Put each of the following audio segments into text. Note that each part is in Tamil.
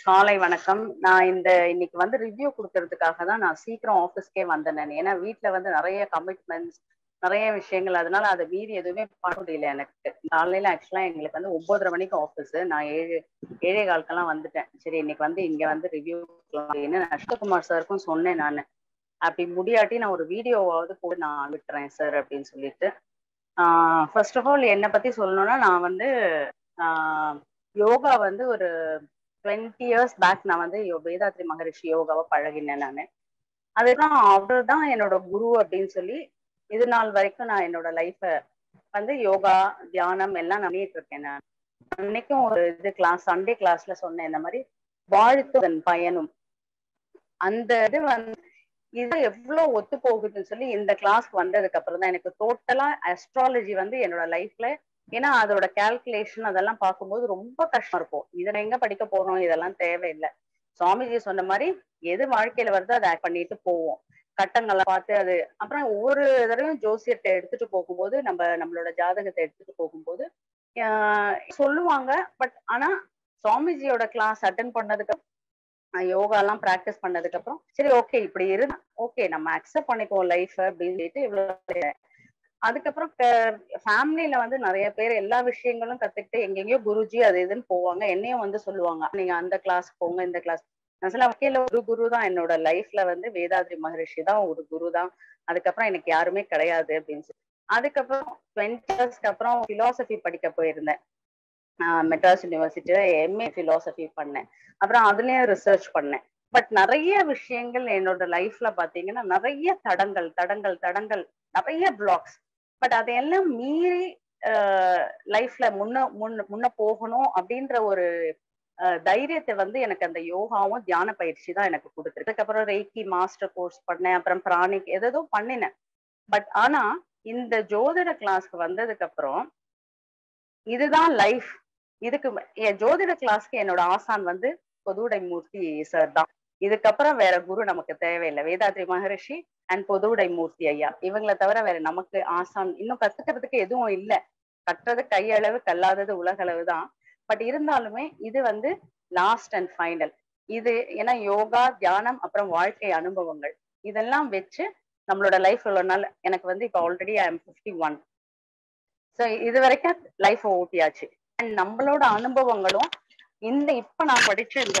காலை வணக்கம். நான் இன்னைக்கு வந்து ரிவ்யூ கொடுக்கறதுக்காக தான் நான் சீக்கிரம் ஆஃபீஸ்க்கே வந்தேன். ஏன்னா வீட்டுல வந்து நிறைய கமிட்மெண்ட்ஸ், நிறைய விஷயங்கள், அதனால அதை மீறி எதுவுமே பண்ண முடியல எனக்கு. காலையில ஆக்சுவலா எங்களுக்கு வந்து 9:30 மணிக்கு ஆஃபீஸ். நான் 7:15 வந்துட்டேன். சரி, இன்னைக்கு வந்து இங்க வந்து ரிவ்யூ அப்படின்னு நஷ்டகுமார் சாருக்கும் சொன்னேன். நான் அப்படி முடியாட்டி நான் ஒரு வீடியோவாவது கூட நான் விட்டுறேன் சார் அப்படின்னு சொல்லிட்டு. ஃபர்ஸ்ட் ஆஃப் ஆல் என்னை பத்தி சொல்லணும்னா, நான் வந்து யோகா வந்து ஒரு 20 years பேக் நான் வந்து வேதாத்ரி மகரிஷி யோகாவை பழகினேன். நான் அதுதான் அவர் தான் என்னோட குரு அப்படின்னு சொல்லி இது நாள் வரைக்கும் நான் என்னோட லைஃப வந்து யோகா தியானம் எல்லாம் பண்ணிட்டு இருக்கேன். நான் அன்னைக்கும் ஒரு சண்டே கிளாஸ்ல சொன்னேன், இந்த மாதிரி வாழ்த்துவன் பயனும். அந்த இது வந்து இது எவ்வளவு ஒத்து போகுதுன்னு சொல்லி இந்த கிளாஸ்க்கு வந்ததுக்கு அப்புறம் தான் எனக்கு டோட்டலா அஸ்ட்ராலஜி வந்து என்னோட லைஃப்ல, ஏன்னா அதோட கால்குலேஷன் அதெல்லாம் பார்க்கும்போது ரொம்ப கஷ்டம் இருக்கும். இதை எங்க படிக்க போறோம், இதெல்லாம் தேவையில்லை. சுவாமிஜி சொன்ன மாதிரி எது வாழ்க்கையில வருதோ அதை பண்ணிட்டு போவோம். கட்டங்களை பார்த்து அது அப்புறம் ஒவ்வொரு தடவையும் ஜோசியத்தை எடுத்துட்டு போகும்போது நம்மளோட ஜாதகத்தை எடுத்துட்டு போகும்போது சொல்லுவாங்க. பட் ஆனா சுவாமிஜியோட கிளாஸ் அட்டன் பண்ணதுக்கு யோகா எல்லாம் பிராக்டிஸ் பண்ணதுக்கு அப்புறம் சரி ஓகே இப்படி இருந்தா ஓகே நம்ம அக்செப்ட் பண்ணிக்குவோம் லைஃப் அப்படின்னு சொல்லிட்டு இவ்வளவு. அதுக்கப்புறம் ஃபேமிலியில வந்து நிறைய பேர் எல்லா விஷயங்களும் கத்துக்கிட்டு எங்கெங்கயோ குருஜி அது இதுன்னு போவாங்க. என்னையும் வந்து சொல்லுவாங்க, நீங்க அந்த கிளாஸ் போங்க இந்த கிளாஸ். நான் சொல்ல வகையில ஒரு குரு தான் என்னோட லைஃப்ல வந்து வேதாத்ரி மகரிஷி தான் ஒரு குரு தான். அதுக்கப்புறம் எனக்கு யாருமே கிடையாது அப்படின்னு சொல்லி. அதுக்கப்புறம் 20 yearsக்கு அப்புறம் பிலாசபி படிக்க போயிருந்தேன். மெட்ராஸ் யூனிவர்சிட்டியில எம்ஏ பிலாசபி பண்ணேன். அப்புறம் அதுலயும் ரிசர்ச் பண்ணேன். பட் நிறைய விஷயங்கள் என்னோட லைஃப்ல பாத்தீங்கன்னா நிறைய தடங்கள் தடங்கள் தடங்கள், நிறைய பிளாக்ஸ். பட் அதையெல்லாம் மீறி லைஃப்ல முன்ன போகணும் அப்படின்ற ஒரு தைரியத்தை வந்து எனக்கு அந்த யோகாவும் தியான பயிற்சி தான் எனக்கு கொடுத்துருக்கு. அதுக்கப்புறம் ரெய்கி மாஸ்டர் கோர்ஸ் பண்ணேன், அப்புறம் பிராணிக் ஏதோ பண்ணினேன். பட் ஆனா இந்த ஜோதிட கிளாஸ்க்கு வந்ததுக்கு அப்புறம் இதுதான் லைஃப். இதுக்கு என் ஜோதிட கிளாஸ்க்கு என்னோட ஆசான் வந்து பொதுவுடைமூர்த்தி சார் தான். இதுக்கப்புறம் வேற குரு நமக்கு தேவையில்லை. வேதாத்ரி மகரிஷி அண்ட் பொதுவுடைமூர்த்தி ஐயா, இவங்களை தவிர வேற நமக்கு ஆசான் இன்னும் கத்துக்கிறதுக்கு எதுவும் இல்லை. கட்டுறது கையளவு, கல்லாதது உலகளவு தான். பட் இருந்தாலுமே இது வந்து லாஸ்ட் அண்ட் ஃபைனல். இது ஏன்னா யோகா தியானம் அப்புறம் வாழ்க்கை அனுபவங்கள் இதெல்லாம் வச்சு நம்மளோட லைஃப் இவ்வளவு நாள் எனக்கு வந்து இப்போ ஆல்ரெடி ஐ எம் 51. ஸோ இது வரைக்கும் லைஃப் ஓட்டியாச்சு. அண்ட் நம்மளோட அனுபவங்களும் இப்ப நான் படிச்ச இந்த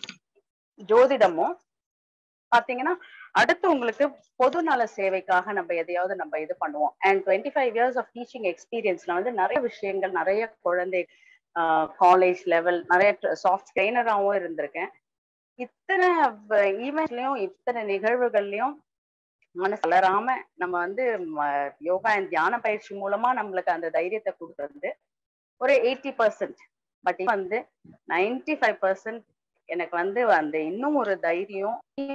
ஜோதிடமும் பாத்தீங்கன்னா அடுத்து உங்களுக்கு பொதுநல சேவைக்காக நம்ம எதையாவது நம்ம இது பண்ணுவோம். அண்ட் 25 years ஆஃப் டீச்சிங் எக்ஸ்பீரியன்ஸ்ல வந்து நிறைய விஷயங்கள், நிறைய குழந்தை காலேஜ் லெவல் நிறைய சாஃப்ட் ட்ரெயினராகவும் இருந்திருக்கேன். இத்தனை ஈவெண்ட்லயும் இத்தனை நிகழ்வுகள்லயும் மனசு வளராம நம்ம வந்து யோகா அண்ட் தியான பயிற்சி மூலமா நம்மளுக்கு அந்த தைரியத்தை கொடுக்கறது ஒரு 80%. பட் வந்து 95% எனக்கு வந்து அந்த இன்னும் ஒரு தைரியம்,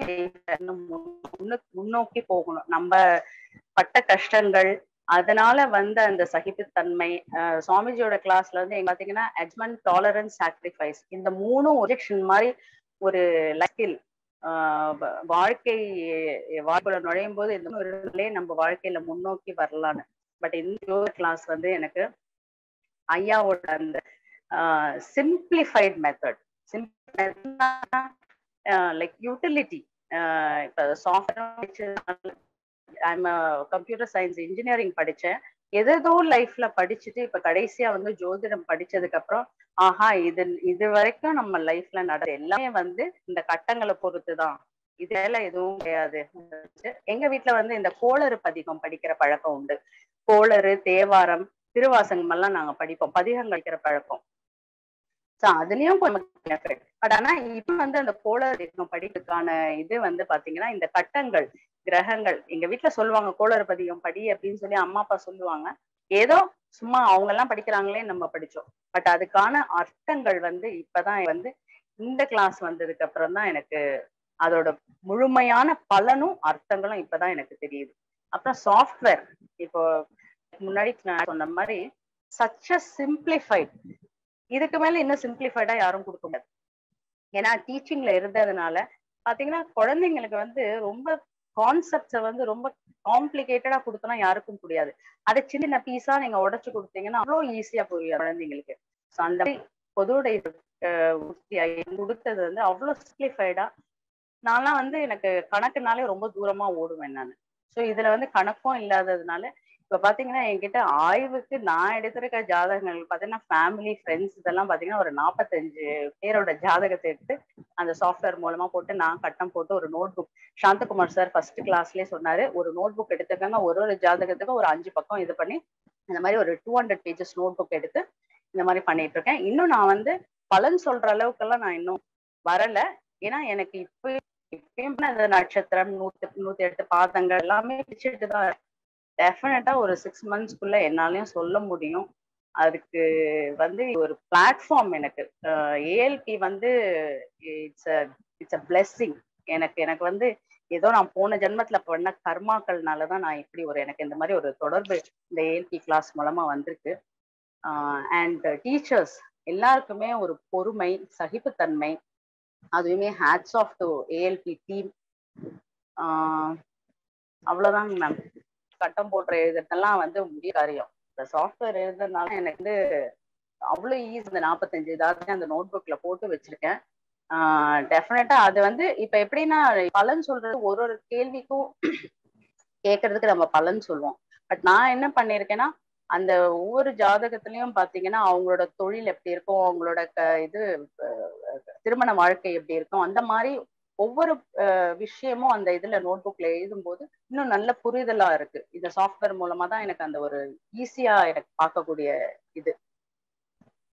முன்னோக்கி போகணும். நம்ம பட்ட கஷ்டங்கள், அதனால வந்த அந்த சகிப்புத்தன்மை. சுவாமிஜியோட கிளாஸ்ல வந்து எங்க பாத்தீங்கன்னா அட்ஜ்மெண்ட், டாலரன்ஸ், சாக்ரிஃபைஸ், இந்த மூணும் ஒஜெக்ஷன் மாதிரி ஒரு லைஃபில் வாழ்க்கைக்குள்ள நுழையும் போது இந்த நம்ம வாழ்க்கையில முன்னோக்கி வரலான்னு. பட் இந்த கிளாஸ் வந்து எனக்கு ஐயாவோட அந்த சிம்பிளிஃபைட் மெத்தட், லைக் யூட்டிலிட்டி. இப்ப software, I'm computer science engineering படிச்சேன். ஏதோ லைஃப்ல படிச்சுட்டு இப்ப கடைசியா வந்து ஜோதிடம் படிச்சதுக்கு அப்புறம் ஆஹா இது வரைக்கும் நம்ம லைஃப்ல நடந்த எல்லாமே வந்து இந்த கட்டங்களை பொறுத்துதான், இதெல்லாம் எதுவும் கிடையாது. எங்க வீட்டுல வந்து இந்த கோளறு பதிகம் படிக்கிற பழக்கம் உண்டு. கோளறு, தேவாரம், திருவாசகம் எல்லாம் நாங்க படிப்போம். பதிகம் படிக்கிற பழக்கம். அதுலயும் பட் ஆனா இப்ப வந்து அந்த கோளறு படிக்கிறதுக்கான இது வந்து பாத்தீங்கன்னா இந்த கட்டங்கள், கிரகங்கள், எங்க வீட்டுல சொல்லுவாங்க கோளறு பதிகம் படி அப்படின்னு சொல்லி அம்மா அப்பா சொல்லுவாங்க. ஏதோ சும்மா அவங்க எல்லாம் படிக்கிறாங்களே நம்ம படிச்சோம். பட் அதுக்கான அர்த்தங்கள் வந்து இப்பதான் வந்து இந்த கிளாஸ் வந்ததுக்கு அப்புறம் தான் எனக்கு அதோட முழுமையான பலனும் அர்த்தங்களும் இப்பதான் எனக்கு தெரியுது. அப்புறம் சாஃப்ட்வேர், இப்போ முன்னாடி நான் சொன்ன மாதிரி சச் அ சிம்பிளிஃபைட், இதுக்கு மேல இன்னும் சிம்பிளிஃபைடா யாரும் கொடுக்க முடியாது. ஏன்னா டீச்சிங்ல இருந்ததுனால பாத்தீங்கன்னா குழந்தைங்களுக்கு வந்து ரொம்ப கான்செப்ட்ஸை வந்து ரொம்ப காம்ப்ளிகேட்டடா கொடுத்தனா யாருக்கும் புரியாது. அதை சின்ன பீஸா நீங்க உடைச்சு கொடுத்தீங்கன்னா அவ்வளோ ஈஸியா புரியும் குழந்தைங்களுக்கு. அந்த பொதுவுடைய கொடுத்தது வந்து அவ்வளவு சிம்பிளிஃபைடா. நான்லாம் வந்து எனக்கு கணக்குனாலே ரொம்ப தூரமா ஓடுவேன் நான். ஸோ இதுல வந்து கணக்கும் இல்லாததுனால இப்ப பாத்தீங்கன்னா என்கிட்ட ஆய்வுக்கு நான் எடுத்திருக்க ஜாதகங்கள் பாத்தீங்கன்னா ஃபேமிலி ஃப்ரெண்ட்ஸ் இதெல்லாம் பாத்தீங்கன்னா ஒரு 45 பேரோட ஜாதகத்தை எடுத்து அந்த சாஃப்ட்வேர் மூலமா போட்டு நான் கட்டம் போட்டு ஒரு notebook. Santhakumar sir first கிளாஸ்லயே சொன்னாரு, ஒரு நோட் புக் எடுத்துக்கங்க, ஒரு ஜாதகத்துக்கும் ஒரு 5 பக்கம் இது பண்ணி இந்த மாதிரி ஒரு 200 பேஜஸ் நோட் புக் எடுத்து இந்த மாதிரி பண்ணிட்டு இருக்கேன். இன்னும் நான் வந்து பலன் சொல்ற அளவுக்கெல்லாம் நான் இன்னும் வரல. ஏன்னா எனக்கு இப்பயும் அந்த நட்சத்திரம் 108 பாதங்கள் எல்லாமே பிடிச்சிட்டு தான் டெஃபினட்டா ஒரு 6 மந்த்ஸ்க்குள்ள என்னாலயும் சொல்ல முடியும். அதுக்கு வந்து ஒரு பிளாட்ஃபார்ம் எனக்கு ஏஎல்பி வந்து இட்ஸ் இட்ஸ் அ பிளெஸ்ஸிங். எனக்கு வந்து ஏதோ நான் போன ஜென்மத்துல பண்ண கர்மாக்கள்னாலதான் நான் இப்படி ஒரு எனக்கு இந்த மாதிரி ஒரு தொடர்பு இந்த ஏஎல்பி கிளாஸ் மூலமா வந்திருக்கு. அண்ட் டீச்சர்ஸ் எல்லாருக்குமே ஒரு பொறுமை, சகிப்புத்தன்மை, அதுவுமே hats off to ALP team. அவ்வளவுதாங்க மேம். கட்டம் போடுற எழுதுறதெல்லாம் வந்து முடிய காரியம். இந்த சாஃப்ட்வேர் எழுதுறதுனால எனக்கு வந்து அவ்வளவு ஈஸி. இந்த 45 ஏதாவது அந்த நோட் புக்ல போட்டு வச்சிருக்கேன். டெஃபினட்டா அது வந்து இப்ப எப்படின்னா பலன் சொல்றது ஒரு ஒரு கேள்விக்கும் கேட்கறதுக்கு நம்ம பலன் சொல்லுவோம். பட் நான் என்ன பண்ணிருக்கேன்னா அந்த ஒவ்வொரு ஜாதகத்திலயும் பாத்தீங்கன்னா அவங்களோட தொழில் எப்படி இருக்கும், அவங்களோட இது திருமண வாழ்க்கை எப்படி இருக்கும், அந்த மாதிரி ஒவ்வொரு விஷயமும் அந்த இதுல நோட் புக்ல எழுதும்போது இன்னும் நல்ல புரிதலா இருக்கு. இந்த சாஃப்ட்வேர் மூலமா தான் எனக்கு அந்த ஒரு ஈஸியா எனக்கு பார்க்கக்கூடிய இது.